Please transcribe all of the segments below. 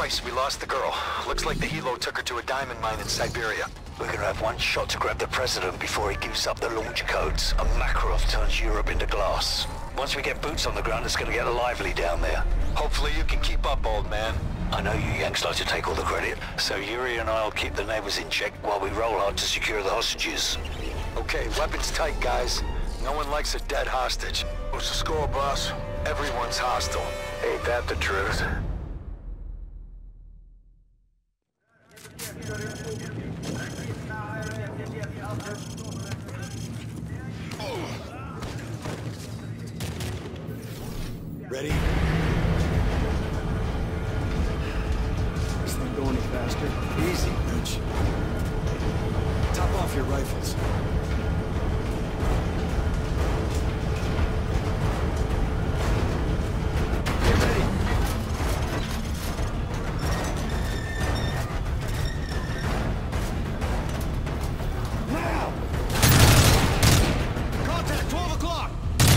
twice. We lost the girl. Looks like the helo took her to a diamond mine in Siberia. We're gonna have one shot to grab the President before he gives up the launch codes, and Makarov turns Europe into glass. Once we get boots on the ground, it's gonna get lively down there. Hopefully you can keep up, old man. I know you Yanks like to take all the credit, so Yuri and I'll keep the neighbors in check while we roll hard to secure the hostages. Okay, weapons tight, guys. No one likes a dead hostage. What's the score, boss? Everyone's hostile. Ain't that the truth? Ready? This not go any faster. Easy, Rich. Top off your rifles. Get ready. Now! Contact 12 o'clock!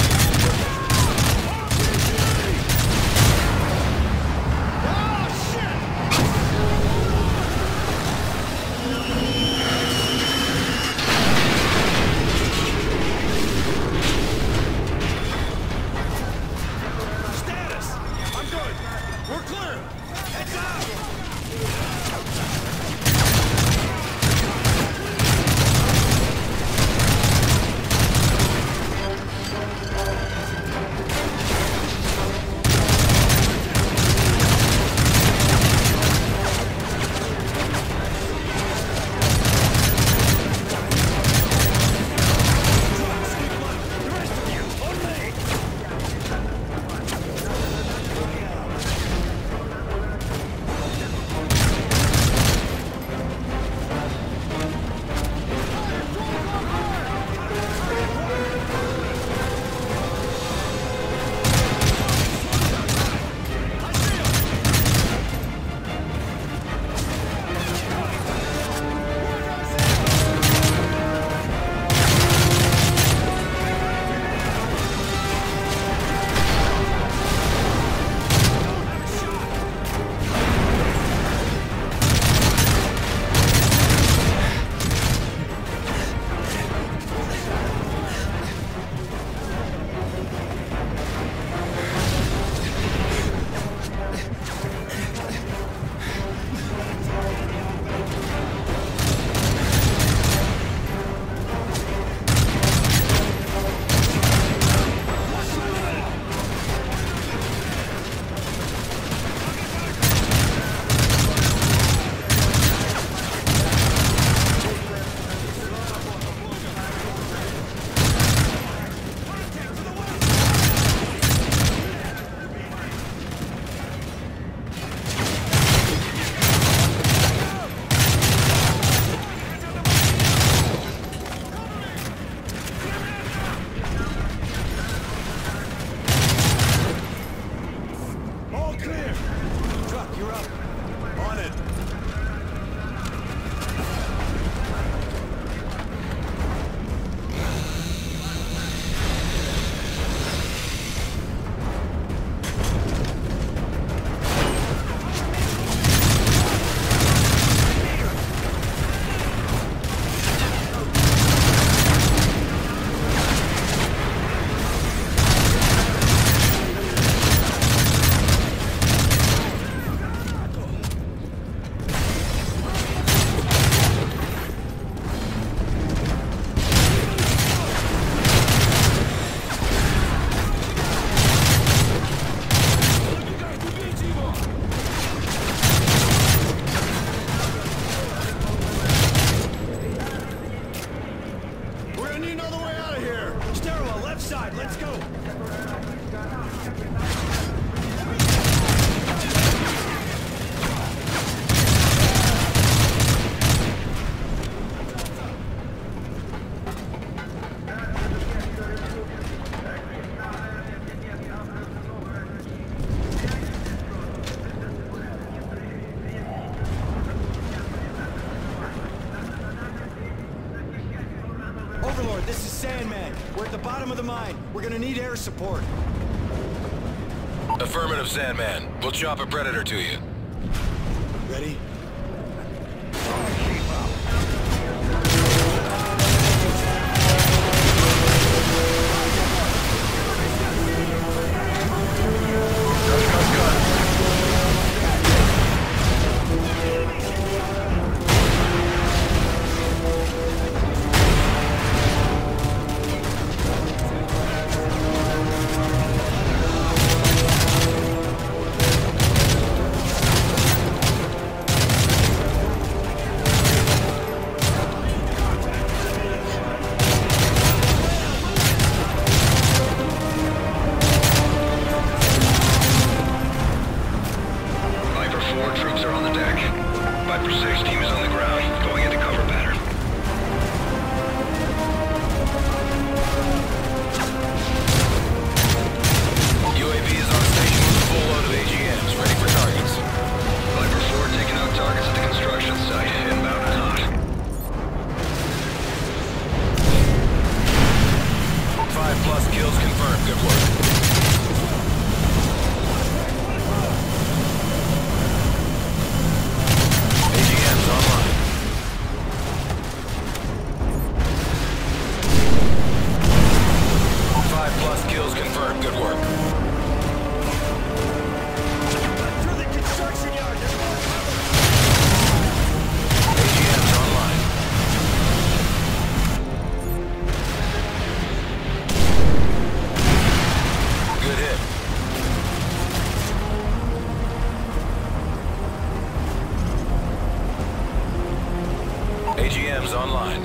Overlord, this is Sandman. We're at the bottom of the mine. We're gonna need air support. Affirmative, Sandman. We'll chop a Predator to you. ready? AGM's online.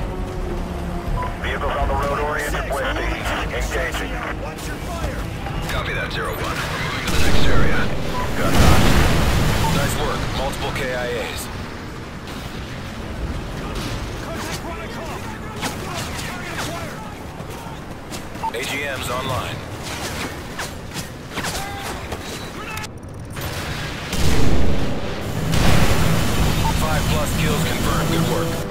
Vehicles on the road oriented west-east. Engaging. Watch your fire! Copy that, 0-1. We're moving to the next area. Got that. Nice work. Multiple KIAs. AGM's online. Plus kills confirmed. Good work.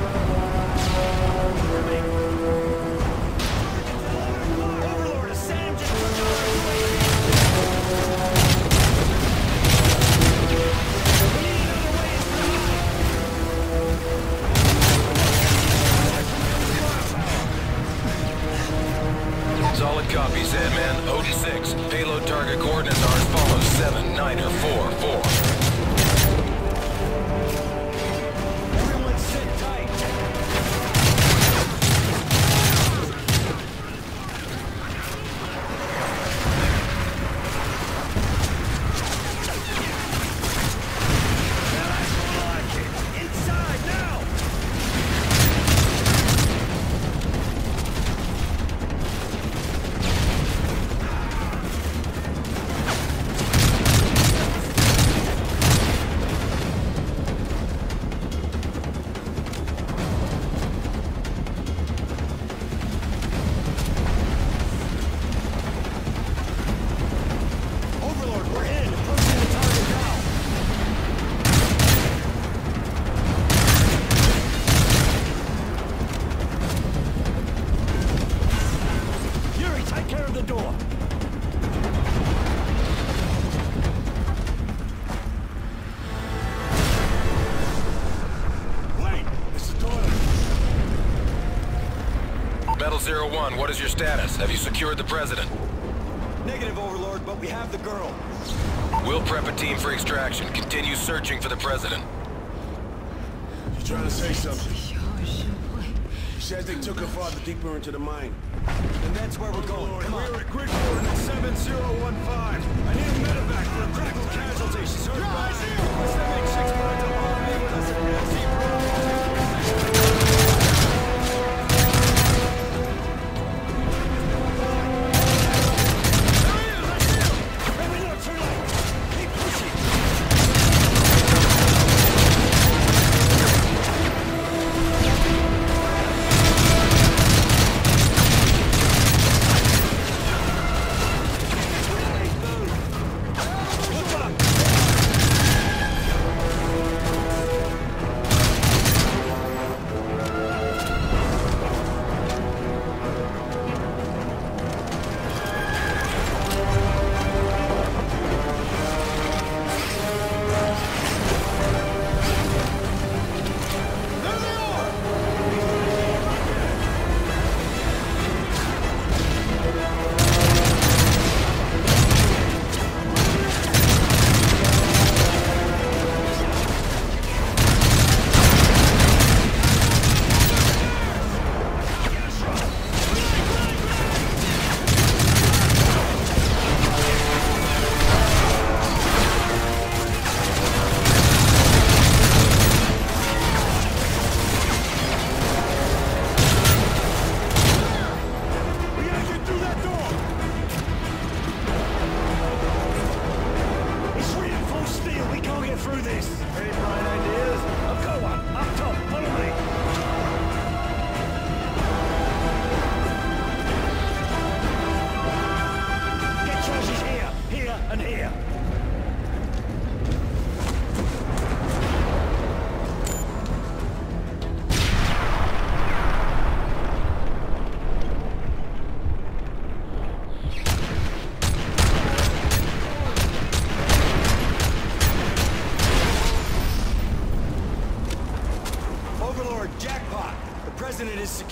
Overlord, a SAM just Solid copy, Sandman. Odin 6. Payload target coordinates are as follows: 7, 9, or 4, 4. Metal 01, what is your status? Have you secured the president? Negative, Overlord, but we have the girl. We'll prep a team for extraction. Continue searching for the president. You trying to say something? He says they took her farther deeper into the mine. And that's where we're going. Come on. We're at grid coordinate 7015. I need a medevac for a critical casualty. She's hurt rising. What's that make 6 points of harmony with us in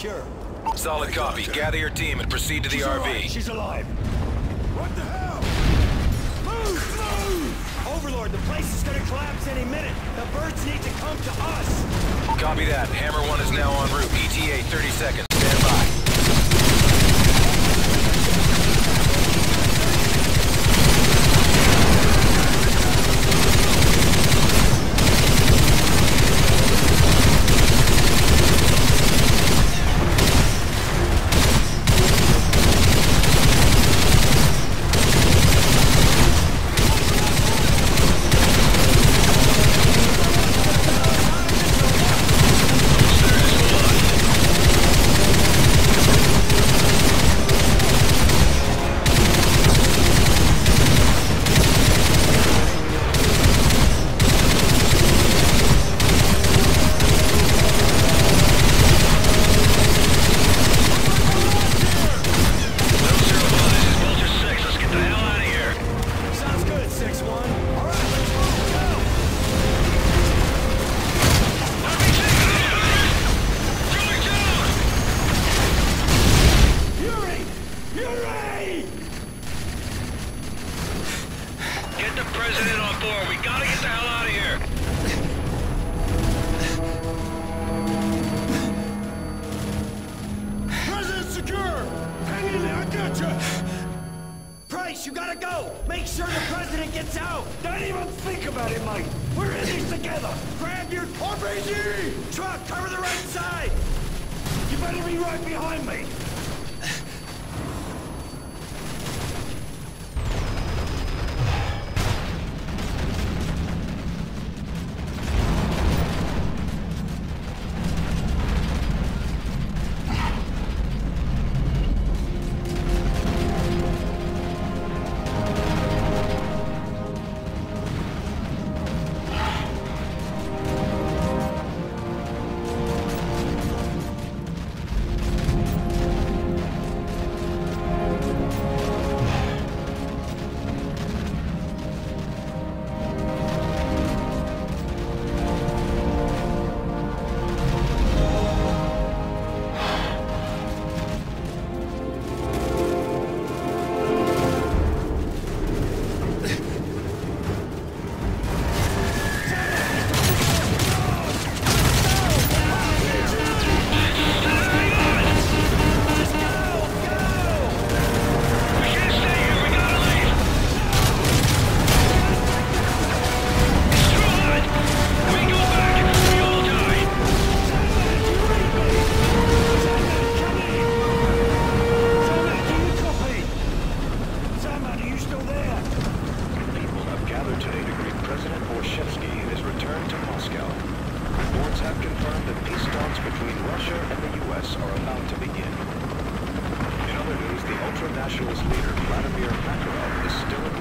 secure. Solid copy. Gather your team and proceed to the RV. She's alive. What the hell? Move! Move! Overlord, the place is gonna collapse any minute. The birds need to come to us. Copy that. Hammer 1 is now en route. ETA 30 seconds. Stand by. Get the president on board. We gotta get the hell out of here. President secure! Hang in there, I got you! Price, you gotta go! Make sure the president gets out! Don't even think about it, mate! We're in this together! Grab your RPG! truck! Cover the right side! You better be right behind me! Ultra-nationalist leader Vladimir Makarov is still in